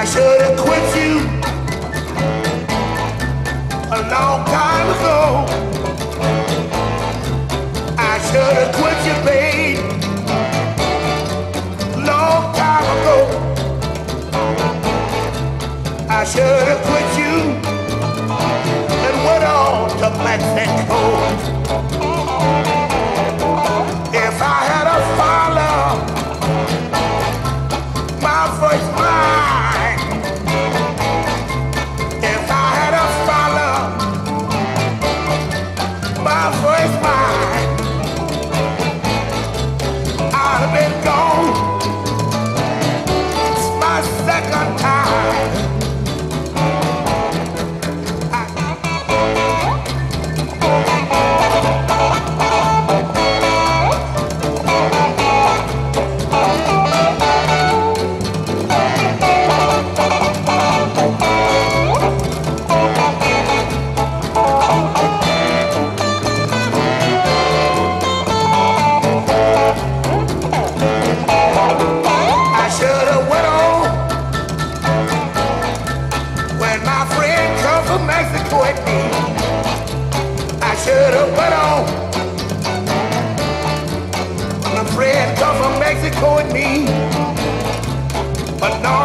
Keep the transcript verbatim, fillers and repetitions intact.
I should have quit you a long time ago. I should have quit you, babe, long time ago. I should have quit you and went on to Mexico. If I had a father, my first mind. If I had a father, my first mind, I'd have been gone. It's my second time. Mexico at me. I should have went on. My friend come from Mexico at me, but no.